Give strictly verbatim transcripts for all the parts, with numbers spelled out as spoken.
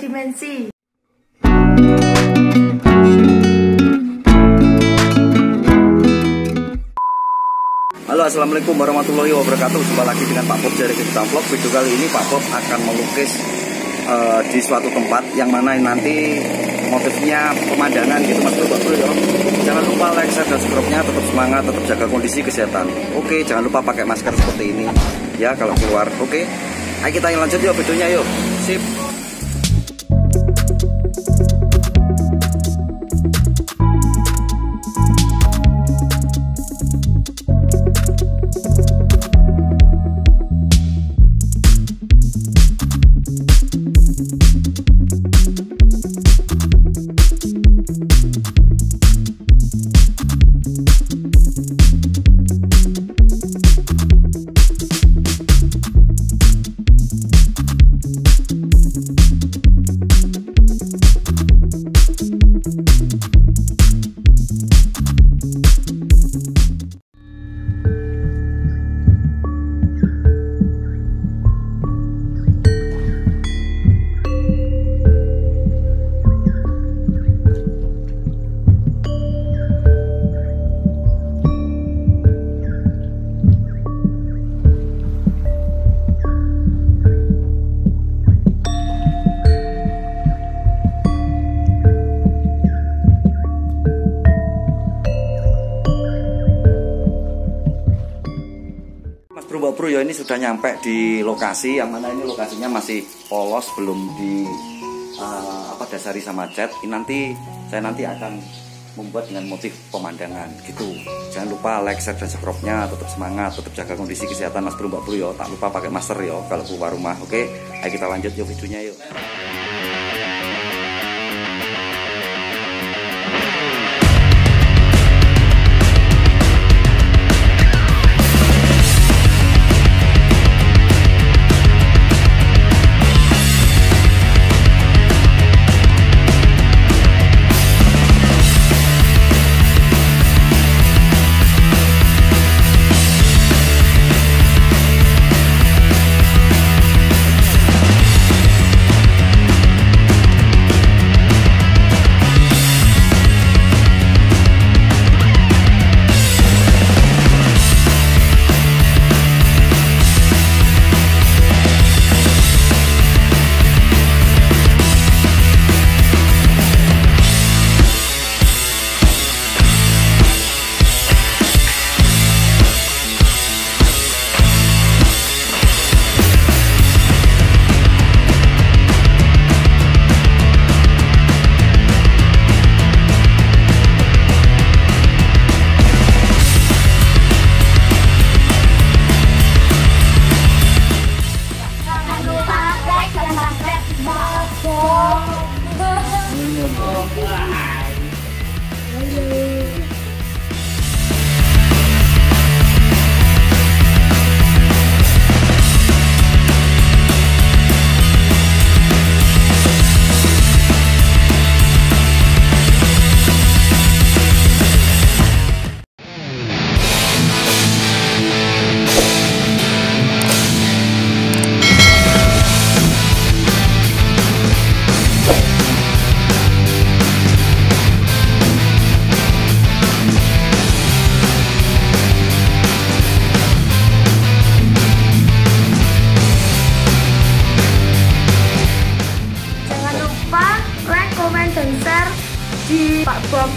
dimensi. Halo, assalamualaikum warahmatullahi wabarakatuh. Jumpa lagi dengan Pak Bob dari Kita Vlog. Video kali ini Pak Bob akan melukis uh, di suatu tempat yang mana nanti motifnya pemandangan gitu Mas Bro. Ya. Jangan lupa like, share, dan subscribe-nya. Tetap semangat, tetap jaga kondisi kesehatan. Oke, jangan lupa pakai masker seperti ini ya kalau keluar. Oke, ayo kita lanjut yuk videonya yuk. Sip. Bro, bro ya ini sudah nyampe di lokasi yang mana ini lokasinya masih polos, belum di uh, apa dasari sama cat. Ini nanti saya nanti akan membuat dengan motif pemandangan gitu. Jangan lupa like, share, dan subscribe-nya. Tetap semangat, tetap jaga kondisi kesehatan Mas Bro, Mbak Bro ya. Tak lupa pakai masker ya kalau keluar rumah. Oke, ayo kita lanjut yuk videonya yuk. Di Pak Bob.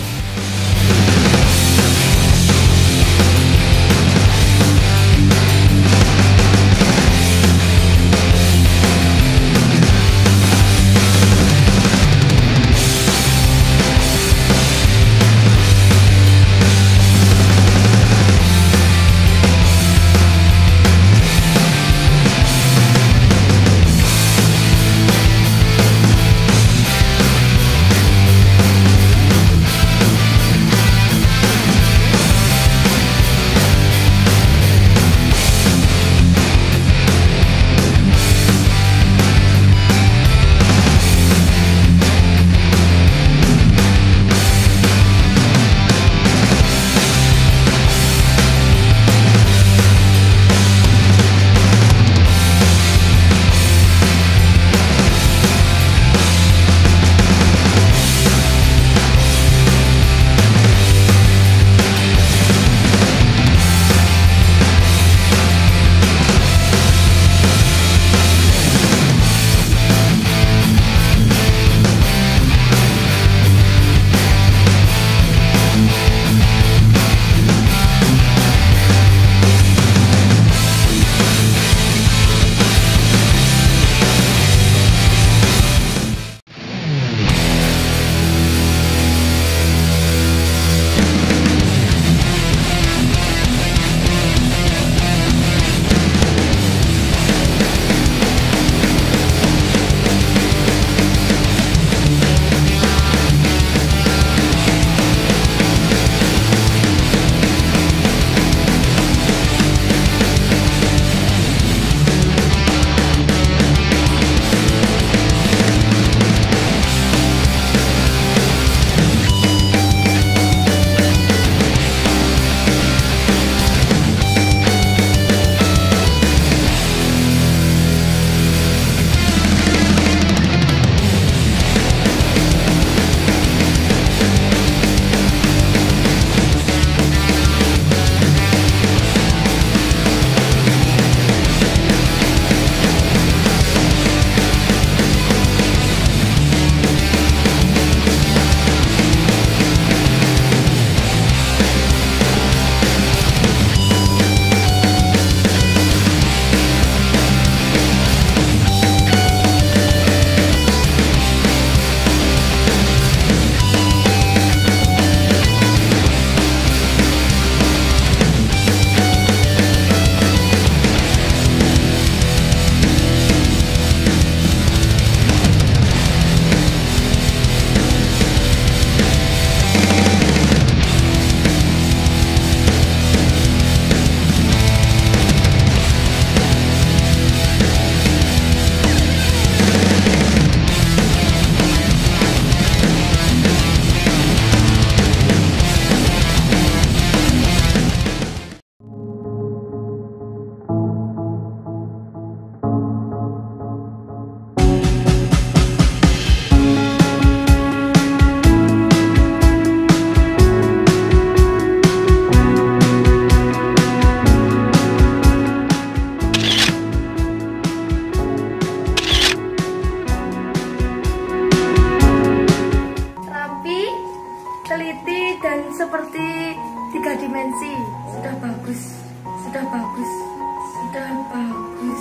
Sudah bagus, sudah bagus.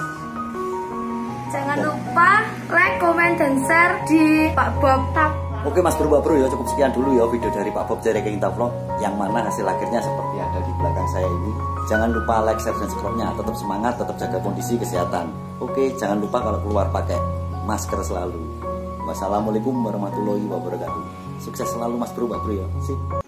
Jangan lupa like, comment, dan share di Pak Bob Tab. Oke Mas Bro, Mbak Bro ya, cukup sekian dulu ya video dari Pak Bob Jere Kita Vlog, yang mana hasil akhirnya seperti ada di belakang saya ini. Jangan lupa like, share, dan subscribe-nya. Tetap semangat, tetap jaga kondisi kesehatan. Oke, jangan lupa kalau keluar pakai masker selalu. Wassalamualaikum warahmatullahi wabarakatuh. Sukses selalu Mas Bro, Mbak Bro ya. Sip.